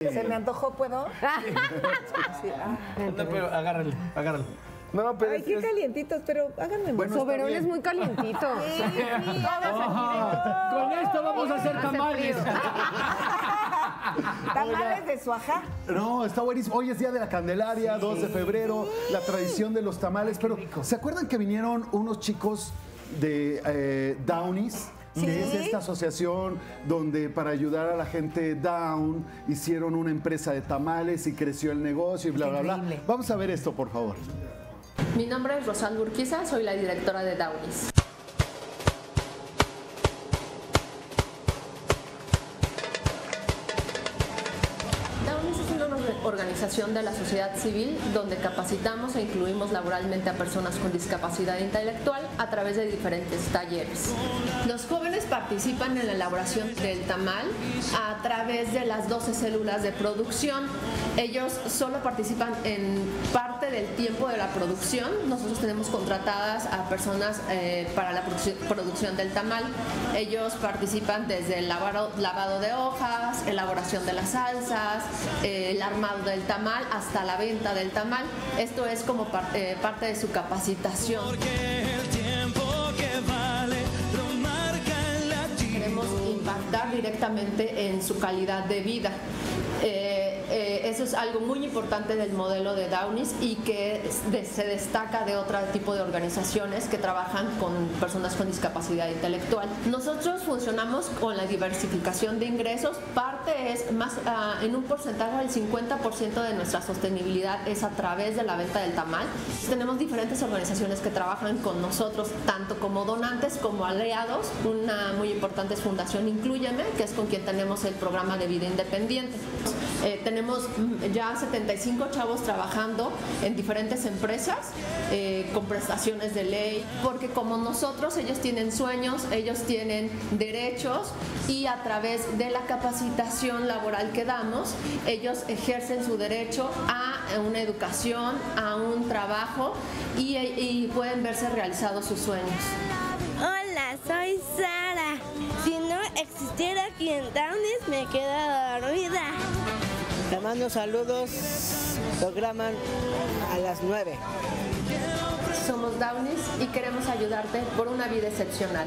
Se me antojó, ¿puedo? Sí. No, pero agárrale. No, pero ay, qué calientitos, pero háganme más. Bueno, Soberón es muy calientito. Sí, con esto vamos a hacer tamales. Tamales de Suajá. No, está buenísimo. Hoy es Día de la Candelaria, 2 de febrero, la tradición de los tamales. Pero, ¿se acuerdan que vinieron unos chicos de Downies? Sí. Que es esta asociación donde para ayudar a la gente down hicieron una empresa de tamales y creció el negocio y bla, bla, bla. Increíble. Vamos a ver esto, por favor. Mi nombre es Rosal Urquiza, soy la directora de Downies. Downies es una organización de la sociedad civil donde capacitamos e incluimos laboralmente a personas con discapacidad intelectual a través de diferentes talleres. Los jóvenes participan en la elaboración del tamal a través de las 12 células de producción. Ellos solo participan en parte del tiempo de la producción. Nosotros tenemos contratadas a personas para la producción del tamal. Ellos participan desde el lavado de hojas, elaboración de las salsas, el armado del tamal hasta la venta del tamal. Esto es como parte de su capacitación. Queremos impactar directamente en su calidad de vida. Eso es algo muy importante del modelo de Downies y que se destaca de otro tipo de organizaciones que trabajan con personas con discapacidad intelectual. Nosotros funcionamos con la diversificación de ingresos. Parte es más en un porcentaje del 50% de nuestra sostenibilidad es a través de la venta del tamal. Tenemos diferentes organizaciones que trabajan con nosotros, tanto como donantes como aliados. Una muy importante es Fundación Inclúyeme, que es con quien tenemos el programa de vida independiente. Tenemos ya 75 chavos trabajando en diferentes empresas con prestaciones de ley, porque como nosotros, ellos tienen sueños, ellos tienen derechos y a través de la capacitación laboral que damos, ellos ejercen su derecho a una educación, a un trabajo y pueden verse realizados sus sueños. Hola, soy Sara. Si no existiera aquí en Downies, me quedo dormida. Te mando saludos, programan a las 9. Somos Downies y queremos ayudarte por una vida excepcional.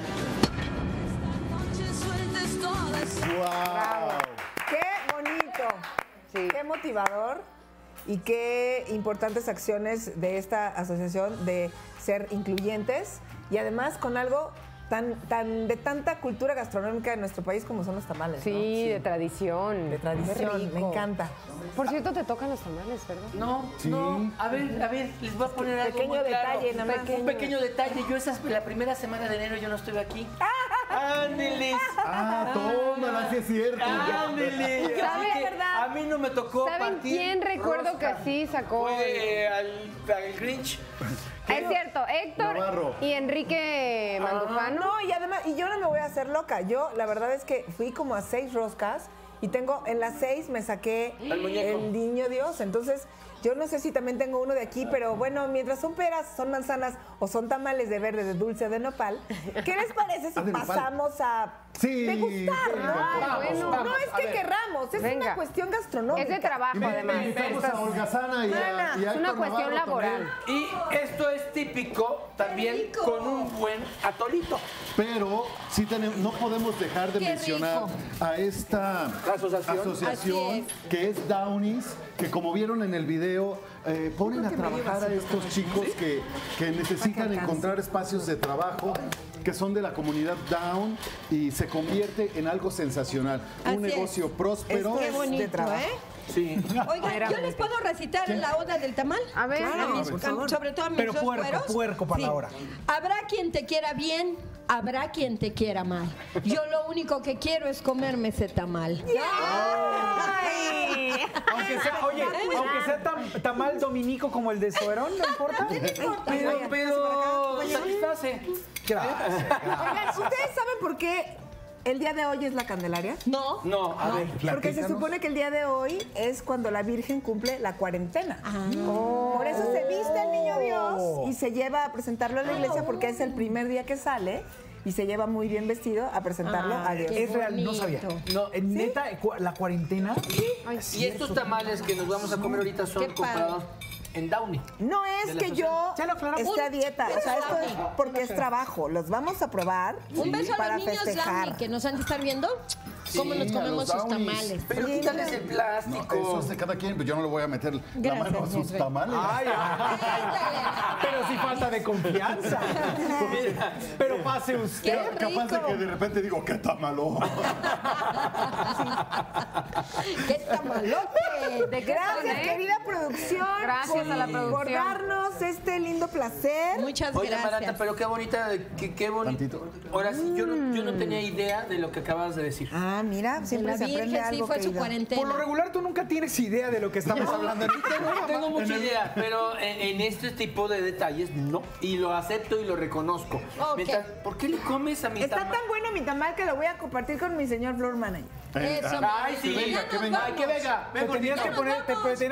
¡Wow! ¡Qué bonito! Sí. ¡Qué motivador! Y qué importantes acciones de esta asociación de ser incluyentes y además con algo de tanta cultura gastronómica de nuestro país como son los tamales, Sí, ¿no? de tradición. De tradición, me encanta. Por cierto, te tocan los tamales, ¿verdad? No, Sí. no. A ver, les voy a poner algo Pequeño muy claro. detalle, nada más. Un pequeño detalle. La primera semana de enero yo no estuve aquí. ¡Ándeles! Ah, tómala, sí es cierto. ¡Ándeles! ¿Sabe? Así que a mí no me tocó ¿Saben partir quién recuerdo rosca. que sí sacó? Fue al Grinch. Es cierto, Héctor Navarro. y Enrique Mandujano. No, y además, y yo no me voy a hacer loca. Yo, la verdad es que fui como a 6 roscas y en las 6 me saqué Al muñeco. el niño Dios. Entonces, yo no sé si también tengo uno de aquí, pero bueno, mientras son peras, son manzanas o son tamales de verde, de dulce o de nopal, ¿qué les parece si Ah, de nopal. pasamos a Sí, degustar, venga, ¿no? bueno. No es a que ver. querramos, es Venga. una cuestión gastronómica. Es de trabajo, además. Invitamos a Holgazana y a Es una Héctor cuestión Navarro laboral. también. Y esto es típico también con un buen atolito. Pero sí no podemos dejar de mencionar a esta asociación que es Downies, que como vieron en el video, ponen a trabajar a estos chicos que necesitan encontrar espacios de trabajo que son de la comunidad Down y se convierte en algo sensacional. Un negocio próspero. Esto Qué es de bonito, trabajo. ¿eh? Sí. Oigan, ¿yo les puedo recitar la oda del tamal? A ver, A mis- por favor. sobre todo a mis Pero dos puerco, güeros. puerco para la hora. Habrá quien te quiera bien, habrá quien te quiera mal. Yo lo único que quiero es comerme ese tamal. Aunque sea, oye, aunque sea tamal dominico como el de Soberón, ¿no importa? Pero satisface. Gracias. Oigan, ¿ustedes saben por qué el día de hoy es la Candelaria? No. No, a ver. Porque se supone que el día de hoy es cuando la Virgen cumple la cuarentena. Por eso se viste el niño Dios y se lleva a presentarlo a la iglesia porque es el primer día que sale. y se lleva muy bien vestido a presentarlo a Dios. qué Es real, no sabía. bonito. No, en neta, la cuarentena. Y estos tamales que nos vamos a comer ahorita son Qué padre. comprados en Downy. No es que yo Ya lo aclaramos. esté a dieta, o sea, esto es porque es trabajo. Los vamos a probar Un beso a para los niños festejar. Downy que nos han de estar viendo. ¿Cómo nos a comemos los sus Downies. tamales? Pero Oye, quítales el No, plástico. eso es de cada quien, pues yo no le voy a meter la Gracias, mano a sus José. tamales. Ay, pero sí falta de confianza. Pero pase usted. Qué Capaz de rico. que de repente digo, qué tamalo. ¡Qué tamalote! ¿De qué Gracias, son, eh? querida producción. Gracias a la por producción. darnos este lindo placer. Muchas Oye, gracias. Amaranta, pero qué bonita, qué bonito. Tantito. Ahora sí, yo no tenía idea de lo que acabas de decir. Ah, mira, siempre La se aprende Virgen sí algo. fue su querida. cuarentena. Por lo regular, tú nunca tienes idea de lo que estamos hablando en este programa. Tengo mucha idea, pero en este tipo de detalles no. Y lo acepto y lo reconozco. Ok. ¿Por qué le comes a mi Está tamal? tan bueno mi tamal que lo voy a compartir con mi señor floor manager. Eso, Ay, sí. ya nos Ay, que venga. Te tenías que poner,